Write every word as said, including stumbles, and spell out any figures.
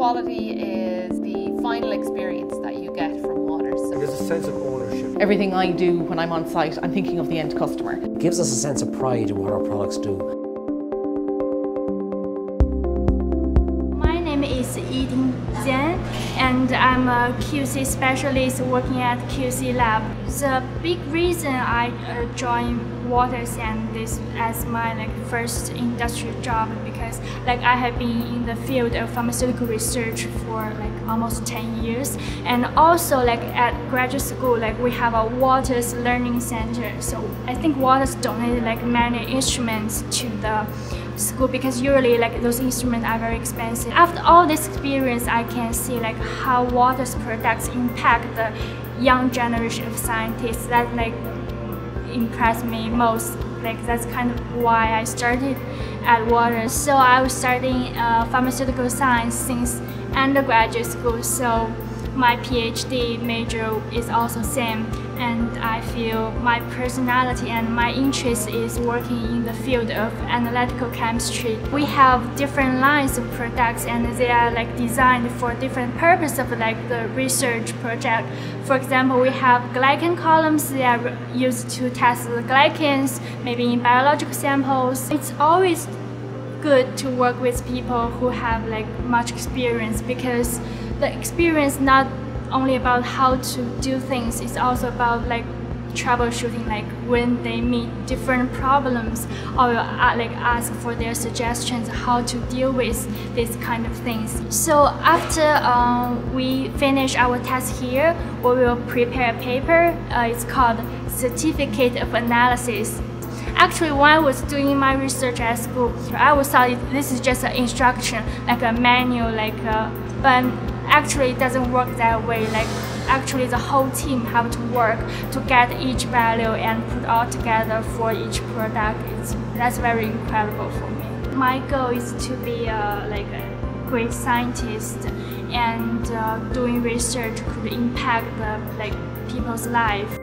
quality is the final experience that you get from water. So there's a sense of ownership. Everything I do when I'm on site, I'm thinking of the end customer. It gives us a sense of pride in what our products do. My name is Yiting Zhang, and I'm a Q C specialist working at Q C Lab. The big reason I uh, joined Waters and this as my like first industrial job because like I have been in the field of pharmaceutical research for like almost ten years, and also like at graduate school like we have a Waters Learning Center. So I think Waters donated like many instruments to the school because usually like those instruments are very expensive. After all this experience, I can see like how Waters products impact the young generation of scientists. That like impressed me most. Like that's kind of why I started at Waters. So I was studying uh, pharmaceutical science since undergraduate school. So my PhD major is also same, and I feel my personality and my interest is working in the field of analytical chemistry. We have different lines of products, and they are like designed for different purpose of like the research project. For example, we have glycan columns. They are used to test the glycans, maybe in biological samples. It's always good to work with people who have like much experience, because the experience not only about how to do things, it's also about like troubleshooting, like when they meet different problems, or will uh, like ask for their suggestions how to deal with these kind of things. So after um, we finish our test here, we will prepare a paper. Uh, it's called Certificate of Analysis. Actually, when I was doing my research at school, I was thought this is just an instruction, like a manual, like a, but actually it doesn't work that way. Like actually the whole team have to work to get each value and put all together for each product. It's, that's very incredible for me. My goal is to be a, like a great scientist, and uh, doing research could impact the, like people's life.